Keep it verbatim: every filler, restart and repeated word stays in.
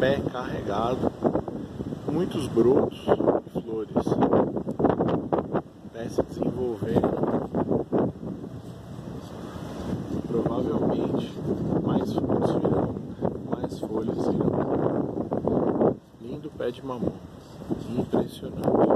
pé carregado, muitos brotos e flores, pé se desenvolvendo. Provavelmente mais frutos virão, mais folhas virão. Lindo pé de mamão, impressionante.